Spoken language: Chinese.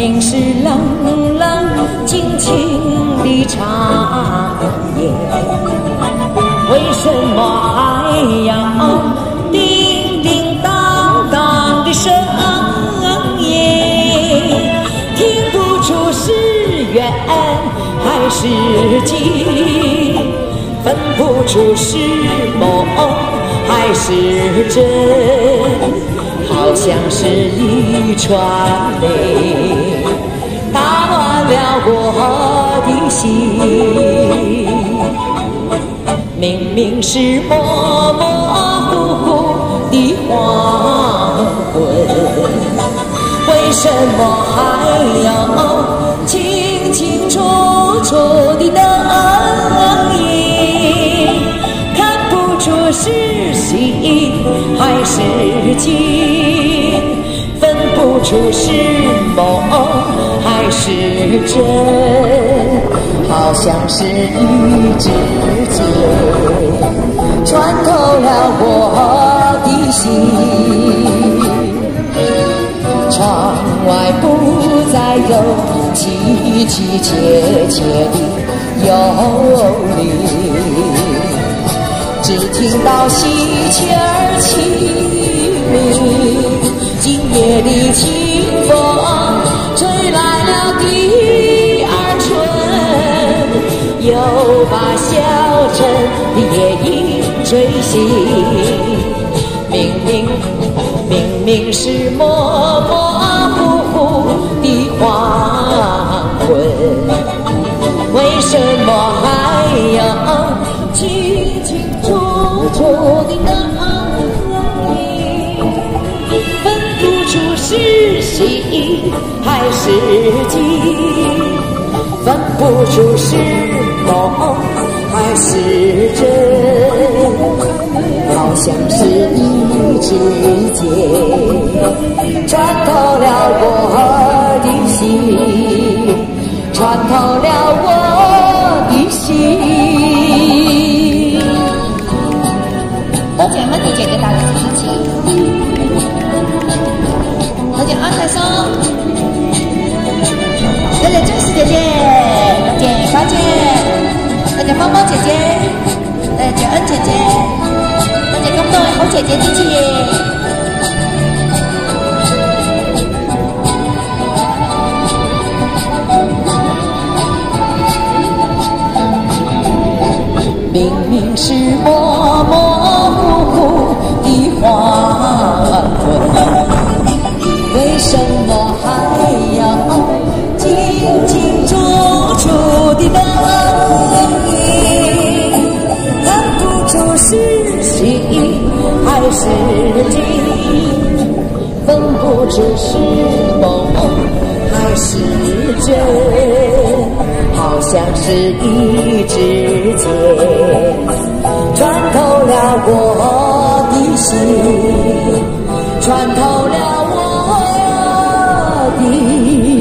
明是冷冷清清的长夜，为什么还要叮叮当当的深夜？听不出是缘还是景，分不出是梦还是真，好像是一串泪打乱了我的心。明明是模模糊糊的黄昏，为什么还要清清楚楚的灯影？看不出是喜还是惊，分不出是梦还是真，好像是一支箭穿透了我的心。窗外不再有凄凄切切的幽灵，只听到喜鹊儿凄鸣。今夜的清风吹来了第二春，又把小镇的夜莺吹醒。明明是模模糊糊的黄昏，为什么还要清清楚楚的灯影？分不出是喜还是惊，分不出是梦还是真，好像是一支箭穿透了我的心，穿透了我的心。 多谢我哋姐姐带来的支持，多谢安泰松，多谢真实姐姐，多谢花姐，多谢猫猫姐姐，多谢恩姐姐，多谢咁多位好姐姐支持。 明明是模模糊糊的黄昏，为什么还要清清楚楚的灯影？看不出是喜还是惊，分不出是梦还是真，好像是一支箭穿透了我的心，穿透了我的